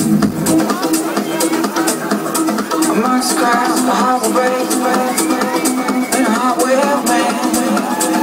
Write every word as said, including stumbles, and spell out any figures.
Amongst crowds, the heart will break, in a heart will man.